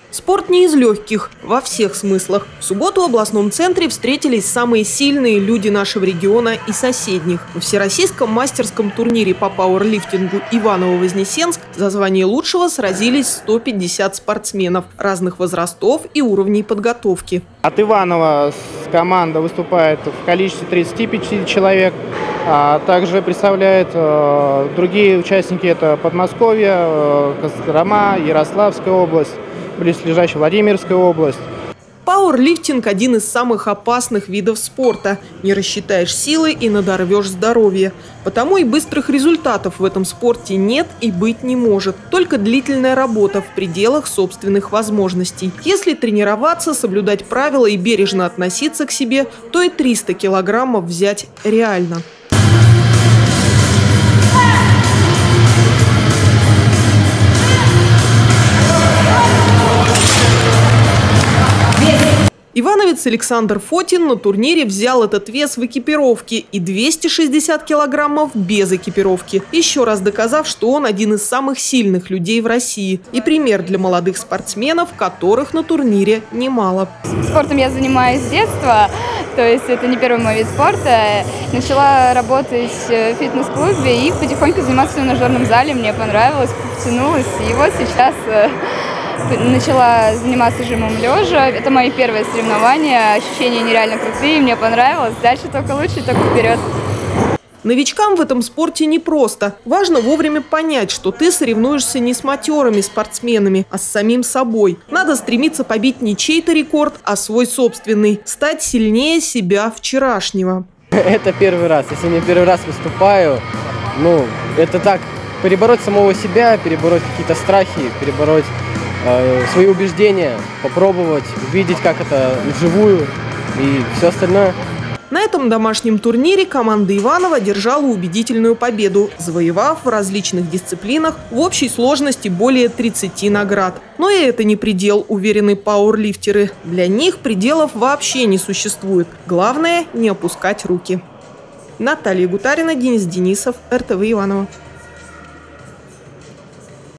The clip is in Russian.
Спорт не из легких, во всех смыслах. В субботу в областном центре встретились самые сильные люди нашего региона и соседних. На всероссийском мастерском турнире по пауэрлифтингу Иваново-Вознесенск за звание лучшего сразились 150 спортсменов разных возрастов и уровней подготовки. От Иванова команда выступает в количестве 35 человек. Также представляют другие участники, это Подмосковье, Кострома, Ярославская область, близлежащая Владимирская область. Пауэрлифтинг – один из самых опасных видов спорта. Не рассчитаешь силы и надорвешь здоровье. Потому и быстрых результатов в этом спорте нет и быть не может. Только длительная работа в пределах собственных возможностей. Если тренироваться, соблюдать правила и бережно относиться к себе, то и 300 килограммов взять реально. Ивановец Александр Фотин на турнире взял этот вес в экипировке и 260 килограммов без экипировки, еще раз доказав, что он один из самых сильных людей в России и пример для молодых спортсменов, которых на турнире немало. Спортом я занимаюсь с детства, то есть это не первый мой вид спорта. Начала работать в фитнес-клубе и потихоньку заниматься в тренажерном зале, мне понравилось, потянулась, и вот сейчас начала заниматься жимом лежа. Это мои первые соревнования. Ощущения нереально крутые, мне понравилось. Дальше только лучше, только вперед. Новичкам в этом спорте непросто. Важно вовремя понять, что ты соревнуешься не с матерыми спортсменами, а с самим собой. Надо стремиться побить не чей-то рекорд, а свой собственный. Стать сильнее себя вчерашнего. Это первый раз. Если не первый раз выступаю, это так. Перебороть самого себя, перебороть какие-то страхи, перебороть свои убеждения, попробовать, увидеть, как это вживую и все остальное. На этом домашнем турнире команда Иванова одержала убедительную победу, завоевав в различных дисциплинах в общей сложности более 30 наград. Но и это не предел, уверены пауэрлифтеры. Для них пределов вообще не существует. Главное – не опускать руки. Наталья Гутарина, Денис Денисов, РТВ Иваново.